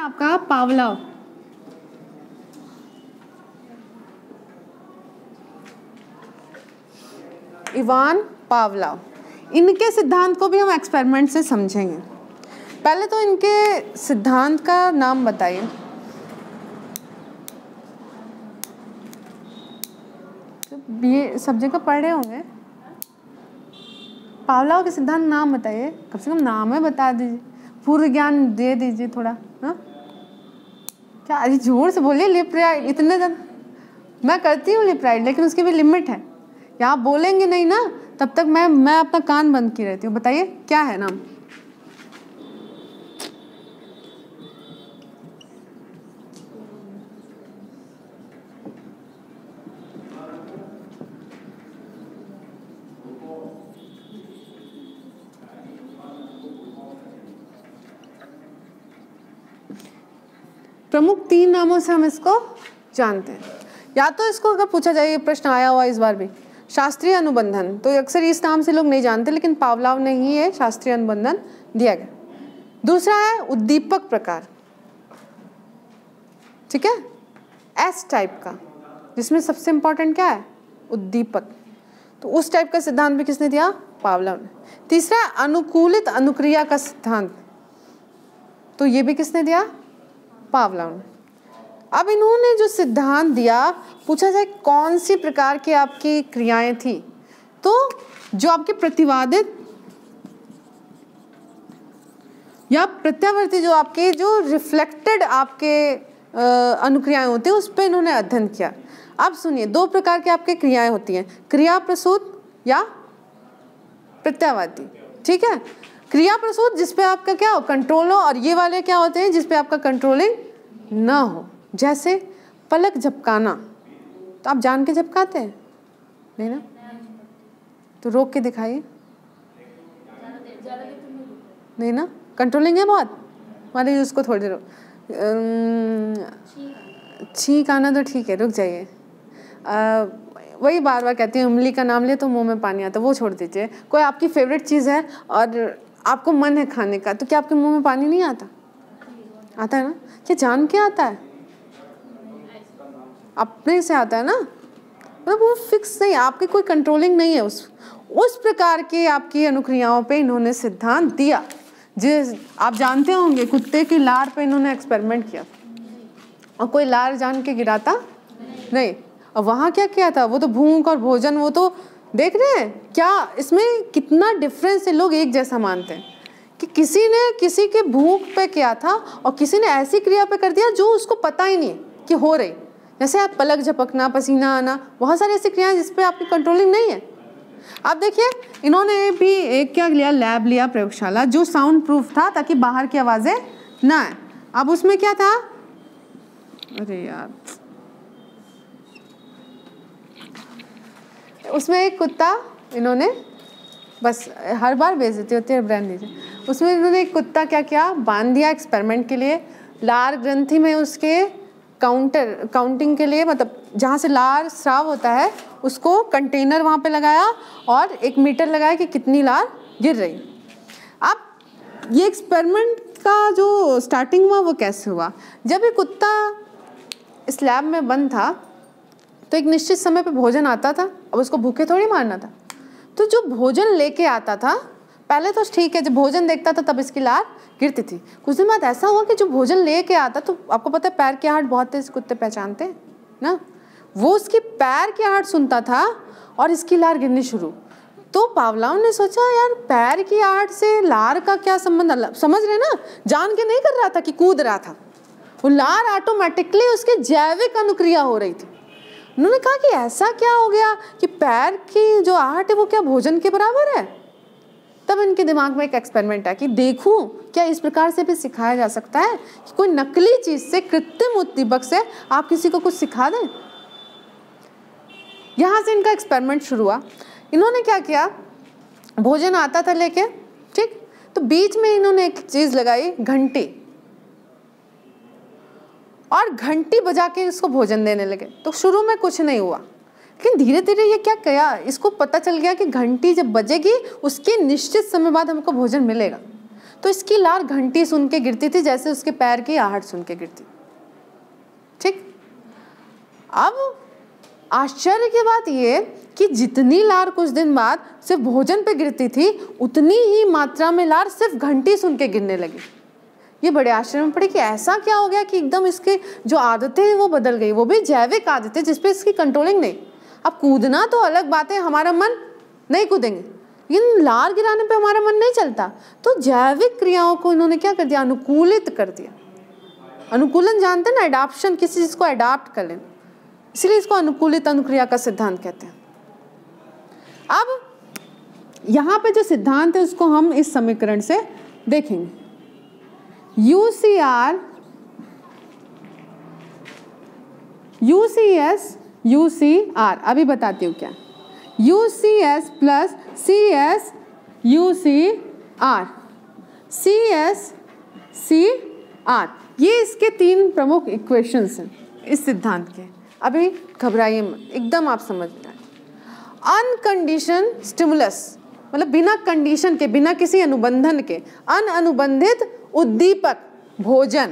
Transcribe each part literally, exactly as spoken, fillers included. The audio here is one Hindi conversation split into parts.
आपका पावलोव। Ivan Pavlov. इनके सिद्धांत को भी हम एक्सपेरिमेंट से समझेंगे। पहले तो इनके सिद्धांत का नाम बताइए। तो ये सब जगह पढ़े होंगे। पावलोव के सिद्धांत नाम बताइए, कम से कम नाम है बता दीजिए, पूर्व ज्ञान दे दीजिए थोड़ा। हाँ क्या, अरे जोर से बोलिए। लिप राइड इतने ज़्यादा मैं करती हूँ लिप राइड, लेकिन उसकी भी लिमिट है। या आप बोलेंगे नहीं ना तब तक मैं मैं अपना कान बंद की रहती हूँ। बताइए क्या है नाम? प्रमुख तीन नामों से हम इसको जानते हैं। या तो इसको अगर पूछा जाए, ये प्रश्न आया हुआ इस बार भी, शास्त्रीय अनुबंधन, तो अक्सर इस नाम से लोग नहीं जानते, लेकिन पावलोव ने ही ये शास्त्रीय अनुबंधन दिया गया। दूसरा है उद्दीपक प्रकार, ठीक है, एस टाइप का, जिसमें सबसे इंपॉर्टेंट क्या है? उद्दीपक। तो उस टाइप का सिद्धांत भी किसने दिया? पावलोव ने। तीसरा अनुकूलित अनुक्रिया का सिद्धांत, तो ये भी किसने दिया? पावलोव ने। अब इन्होंने जो सिद्धांत दिया, पूछा जाए कौन सी प्रकार की आपकी क्रियाएं थी, तो जो आपके प्रतिवादित या प्रत्यावर्ती, जो आपके जो रिफ्लेक्टेड आपके अनुक्रियाएं होती हैं, उस पर इन्होंने अध्ययन किया। अब सुनिए, दो प्रकार की आपके क्रियाएं होती हैं, क्रिया प्रसूत या प्रत्यावर्ती, ठीक है। क्रिया प्रसूत जिसपे आपका क्या हो, कंट्रोल हो, और ये वाले क्या होते हैं जिसपे आपका कंट्रोलिंग ना हो। जैसे पलक झपकाना, तो आप जान के झपकाते हैं नहीं ना, तो रोक के दिखाइए। नहीं ना, कंट्रोलिंग है बहुत। मान लीजिए उसको थोड़ी देर छींक आना तो ठीक है, रुक जाइए। वही बार बार कहती हूँ, इमली का नाम ले तो मुंह में पानी आता, वो छोड़ दीजिए। कोई आपकी फेवरेट चीज़ है और आपको मन है खाने का, तो क्या आपके मुंह में पानी नहीं आता? आता है ना। क्या जान के आता है? अपने से आता है ना, मतलब वो फिक्स नहीं, आपकी कोई कंट्रोलिंग नहीं है। उस उस प्रकार की आपकी अनुक्रियाओं पे इन्होंने सिद्धांत दिया। जिस आप जानते होंगे, कुत्ते की लार पे इन्होंने एक्सपेरिमेंट किया और कोई लार जान के गिराता नहीं, नहीं। और वहाँ क्या किया था, वो तो भूख और भोजन, वो तो देख रहे हैं क्या इसमें कितना डिफरेंस है। लोग एक जैसा मानते हैं कि किसी ने किसी के भूख पे किया था और किसी ने ऐसी क्रिया पे कर दिया जो उसको पता ही नहीं कि हो रही। जैसे आप पलक झपकना, पसीना आना, बहुत सारी ऐसी क्रियाएं जिस पे आपकी कंट्रोलिंग नहीं है। आप देखिए, इन्होंने भी एक क्या लिया, लैब लिया, प्रयोगशाला, जो साउंड प्रूफ था ताकि बाहर की आवाज़ें ना आए। अब उसमें क्या था, अरे यार, उसमें एक कुत्ता, इन्होंने बस हर बार बेइज्जती होती है, ब्रांड दीजिए। उसमें इन्होंने एक कुत्ता क्या किया, बांध दिया एक्सपेरिमेंट के लिए। लार ग्रंथि में उसके काउंटर काउंटिंग के लिए, मतलब जहाँ से लार स्राव होता है उसको कंटेनर वहाँ पे लगाया और एक मीटर लगाया कि कितनी लार गिर रही। अब ये एक्सपेरिमेंट का जो स्टार्टिंग हुआ वो कैसे हुआ, जब ये कुत्ता इस लैब में बंद था तो एक निश्चित समय पे भोजन आता था। अब उसको भूखे थोड़ी मारना था, तो जो भोजन लेके आता था, पहले तो ठीक है, जब भोजन देखता था तब इसकी लार गिरती थी। कुछ दिन बाद ऐसा हुआ कि जो भोजन लेके आता, तो आपको पता है पैर की आहट बहुत तेज कुत्ते पहचानते हैं ना, वो उसकी पैर की आहट सुनता था और इसकी लार गिरनी शुरू। तो पावलोव ने सोचा, यार पैर की आहट से लार का क्या संबंध, समझ रहे ना, जान के नहीं कर रहा था कि कूद रहा था, वो लार ऑटोमेटिकली उसकी जैविक अनुक्रिया हो रही थी। उन्होंने कहा कि ऐसा क्या हो गया कि पैर की जो आहट है वो क्या भोजन के बराबर है। तब इनके दिमाग में एक एक्सपेरिमेंट है कि देखूं क्या इस प्रकार से भी सिखाया जा सकता है कि कोई नकली चीज से, कृत्रिम उद्दीपक से आप किसी को कुछ सिखा दें। यहाँ से इनका एक्सपेरिमेंट शुरू हुआ। इन्होंने क्या किया, भोजन आता था लेके, ठीक, तो बीच में इन्होंने एक चीज लगाई, घंटी, और घंटी बजा के इसको भोजन देने लगे। तो शुरू में कुछ नहीं हुआ, लेकिन धीरे धीरे ये क्या किया, इसको पता चल गया कि घंटी जब बजेगी उसके निश्चित समय बाद हमको भोजन मिलेगा। तो इसकी लार घंटी सुन के गिरती थी जैसे उसके पैर की आहट सुन के गिरती। ठीक, अब आश्चर्य की बात ये कि जितनी लार कुछ दिन बाद सिर्फ भोजन पे गिरती थी, उतनी ही मात्रा में लार सिर्फ घंटी सुन के गिरने लगी। ये बड़े आश्चर्य में पड़े कि ऐसा क्या हो गया कि एकदम इसके जो आदतें हैं वो बदल गई, वो भी जैविक आदतें जिसपे इसकी कंट्रोलिंग नहीं। अब कूदना तो अलग बात है, हमारा मन नहीं कूदेंगे, लेकिन लार गिराने पे हमारा मन नहीं चलता। तो जैविक क्रियाओं को इन्होंने क्या कर दिया, अनुकूलित कर दिया। अनुकूलन जानते हैं ना, एडाप्शन, किसी चीज को एडाप्ट कर लेना, इसलिए इसको अनुकूलित अनुक्रिया का सिद्धांत कहते हैं। अब यहाँ पे जो सिद्धांत है उसको हम इस समीकरण से देखेंगे। U C R, U C S, U C R, अभी बताती हूँ क्या, U C S plus C S U C R, C S C R, ये इसके तीन प्रमुख इक्वेशंस हैं इस सिद्धांत के। अभी घबराइए मत, एकदम आप समझ लें। अनकंडीशन स्टिमुलस मतलब बिना कंडीशन के, बिना किसी अनुबंधन के, अनअनुबंधित उद्दीपक भोजन।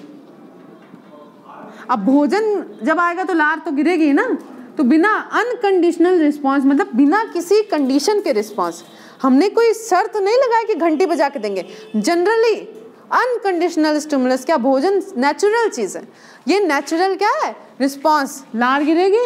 अब भोजन जब आएगा तो लार तो गिरेगी ना, तो बिना अनकंडीशनल रिस्पांस मतलब बिना किसी कंडीशन के रिस्पांस, हमने कोई शर्त नहीं लगाया कि घंटी बजा के देंगे। जनरली अनकंडीशनल स्टिमुलस, क्या भोजन नेचुरल चीज है, ये नेचुरल क्या है रिस्पांस, लार गिरेगी।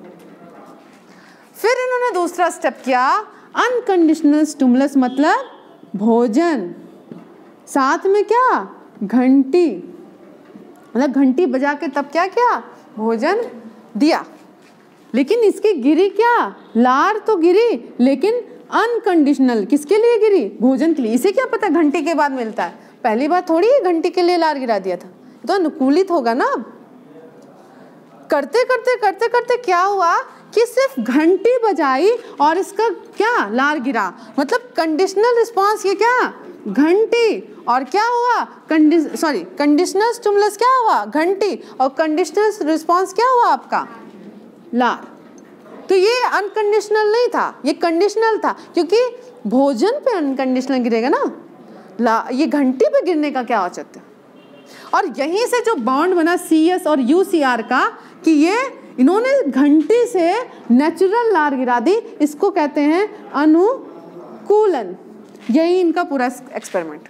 फिर इन्होंने दूसरा स्टेप किया, अनकंडीशनल स्टिमुलस मतलब भोजन, साथ में क्या घंटी, मतलब घंटी बजा के तब क्या किया, भोजन दिया। लेकिन इसकी गिरी क्या, लार तो गिरी, लेकिन अनकंडीशनल, किसके लिए गिरी, भोजन के लिए। इसे क्या पता घंटी के बाद मिलता है, पहली बार थोड़ी घंटी के लिए लार गिरा दिया था, तो अनुकूलित होगा ना। अब करते करते करते करते क्या हुआ कि सिर्फ घंटी बजाई और इसका क्या, लार गिरा, मतलब कंडीशनल रिस्पांस ये क्या, घंटी, और क्या हुआ कंडीश सॉरी कंडीशनल स्टिमुलस क्या हुआ, घंटी, और कंडीशनल रिस्पांस क्या हुआ आपका, लार। तो ये अनकंडीशनल नहीं था, ये कंडीशनल था, क्योंकि भोजन पे अनकंडीशनल गिरेगा ना, ला ये घंटी पे गिरने का क्या औचित्य। और यहीं से जो बॉन्ड बना सी एस और यू सी आर का, कि ये इन्होंने घंटी से नेचुरल लार गिरा दी, इसको कहते हैं अनुकूलन। यही इनका पूरा एक्सपेरिमेंट।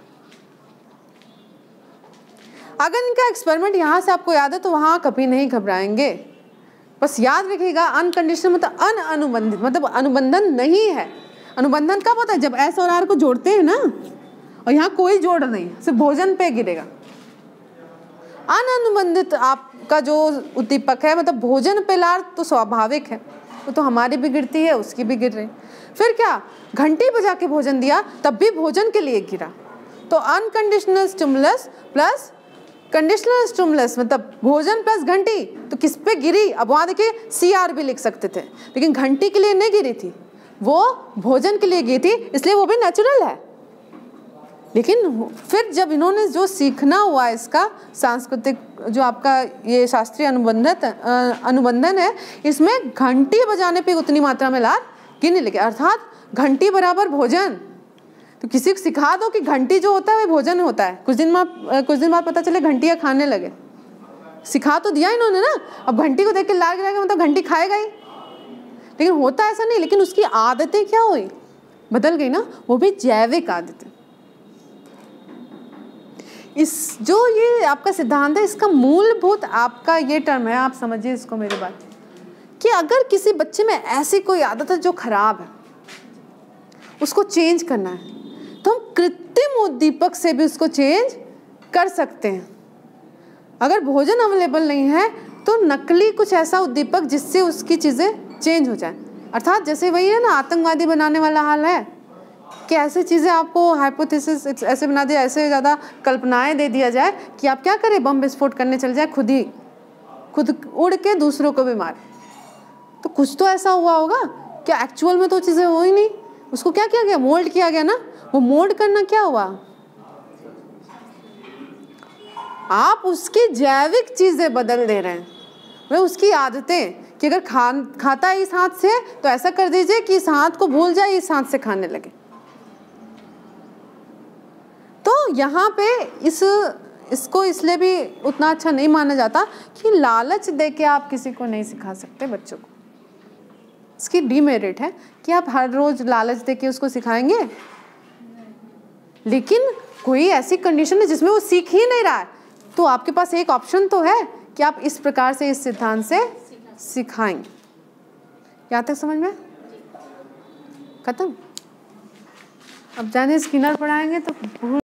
अगर इनका एक्सपेरिमेंट यहाँ से आपको याद है तो वहाँ कभी नहीं घबराएंगे। बस याद रखिएगा, अनकंडीशनल मतलब अनअनुबंधित, मतलब अनुबंधन नहीं है। अनुबंधन कब होता है, जब एस और आर को जोड़ते हैं ना, और यहाँ कोई जोड़ नहीं, सिर्फ भोजन पे गिरेगा। अनअनुबंधित आपका जो उद्दीपक है, मतलब भोजन पे लार, तो स्वाभाविक है, वो तो हमारी भी गिरती है, उसकी भी गिर रही। फिर क्या, घंटी बजा के भोजन दिया, तब भी भोजन के लिए गिरा। तो unconditional stimulus plus conditional stimulus मतलब भोजन प्लस घंटी, तो किस पे गिरी। अब वहाँ देखिए सी आर भी लिख सकते थे, लेकिन घंटी के लिए नहीं गिरी थी, वो भोजन के लिए गिरी थी, इसलिए वो भी नेचुरल है। लेकिन फिर जब इन्होंने जो सीखना हुआ इसका सांस्कृतिक, जो आपका ये शास्त्रीय अनुबंधित अनुबंधन है, इसमें घंटी बजाने पे उतनी मात्रा में लार गिरने लगे, अर्थात घंटी बराबर भोजन। तो किसी को सिखा दो कि घंटी जो होता है वो भोजन होता है, कुछ दिन बाद कुछ दिन बाद पता चले घंटियाँ खाने लगे। सिखा तो दिया इन्होंने ना, अब घंटी को देख के लार गिराएगा मतलब घंटी खाएगा ही, लेकिन होता ऐसा नहीं। लेकिन उसकी आदतें क्या हुई, बदल गई ना, वो भी जैविक आदतें। इस जो ये आपका सिद्धांत है, इसका मूलभूत आपका ये टर्म है, आप समझिए इसको मेरी बात, कि अगर किसी बच्चे में ऐसी कोई आदत है जो खराब है, उसको चेंज करना है, तो हम कृत्रिम उद्दीपक से भी उसको चेंज कर सकते हैं। अगर भोजन अवेलेबल नहीं है तो नकली कुछ ऐसा उद्दीपक जिससे उसकी चीज़ें चेंज हो जाए। अर्थात जैसे वही है ना, आतंकवादी बनाने वाला हाल है कि ऐसी चीज़ें आपको हाइपोथेसिस ऐसे बना दिया, ऐसे ज़्यादा कल्पनाएं दे दिया जाए कि आप क्या करें, बम विस्फोट करने चल जाए, खुद ही खुद उड़ के दूसरों को भी मारे। तो कुछ तो ऐसा हुआ होगा, क्या एक्चुअल में तो चीज़ें हो ही नहीं, उसको क्या किया गया, मोल्ड किया गया ना। वो मोल्ड करना क्या हुआ, आप उसकी जैविक चीज़ें बदल दे रहे हैं, वह उसकी आदतें, कि अगर खा खाता है इस हाथ से तो ऐसा कर दीजिए कि इस हाथ को भूल जाए, इस हाथ से खाने लगे। तो यहाँ पे इस इसको इसलिए भी उतना अच्छा नहीं माना जाता कि लालच दे के आप किसी को नहीं सिखा सकते बच्चों को। इसकी डीमेरिट है कि आप हर रोज लालच दे के उसको सिखाएंगे, लेकिन कोई ऐसी कंडीशन है जिसमें वो सीख ही नहीं रहा है, तो आपके पास एक ऑप्शन तो है कि आप इस प्रकार से इस सिद्धांत से सिखाएंगे। यहाँ तक समझ में खत्म। अब जाने स्किनर पढ़ाएंगे तो